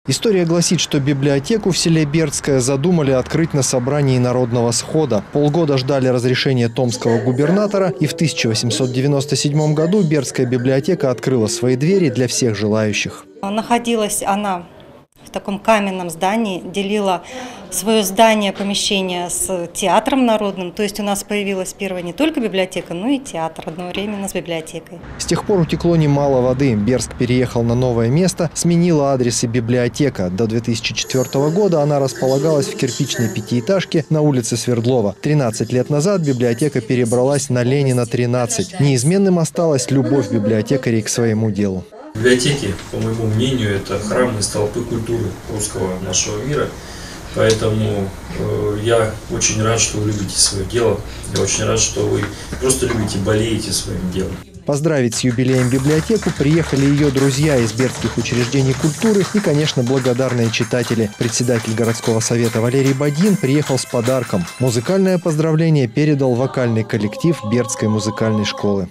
История гласит, что библиотеку в селе Бердское задумали открыть на собрании народного схода. Полгода ждали разрешения томского губернатора, и в 1897 году Бердская библиотека открыла свои двери для всех желающих. Находилась она в таком каменном здании, делила свое здание, помещение с театром народным. То есть у нас появилась первая не только библиотека, но и театр одновременно с библиотекой. С тех пор утекло немало воды. Бердск переехал на новое место, сменила адрес и библиотека. До 2004 года она располагалась в кирпичной пятиэтажке на улице Свердлова. 13 лет назад библиотека перебралась на Ленина, 13. Неизменным осталась любовь библиотекарей к своему делу. Библиотеки, по моему мнению, это храм и столпы культуры русского нашего мира. Поэтому я очень рад, что вы любите свое дело. Я очень рад, что вы просто любите, болеете своим делом. Поздравить с юбилеем библиотеку приехали ее друзья из бердских учреждений культуры и, конечно, благодарные читатели. Председатель городского совета Валерий Бадьин приехал с подарком. Музыкальное поздравление передал вокальный коллектив Бердской музыкальной школы.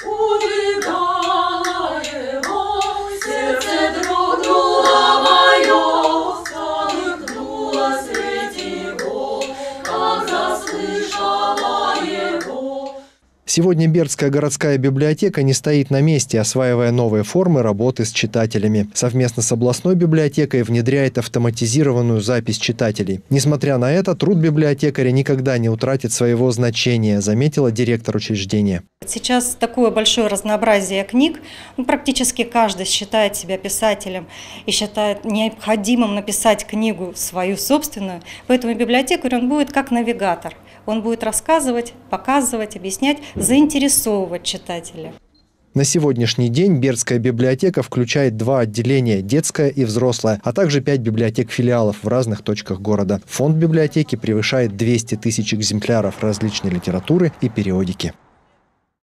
Сегодня Бердская городская библиотека не стоит на месте, осваивая новые формы работы с читателями. Совместно с областной библиотекой внедряет автоматизированную запись читателей. Несмотря на это, труд библиотекаря никогда не утратит своего значения, заметила директор учреждения. Сейчас такое большое разнообразие книг. Практически каждый считает себя писателем и считает необходимым написать книгу свою собственную. Поэтому библиотекарь он будет как навигатор. Он будет рассказывать, показывать, объяснять, заинтересовывать читателя. На сегодняшний день Бердская библиотека включает 2 отделения – детское и взрослое, а также 5 библиотек-филиалов в разных точках города. Фонд библиотеки превышает 200 тысяч экземпляров различной литературы и периодики.